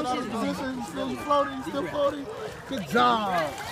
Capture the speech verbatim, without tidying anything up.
out of position. He's still floating. He's still floating. Good job.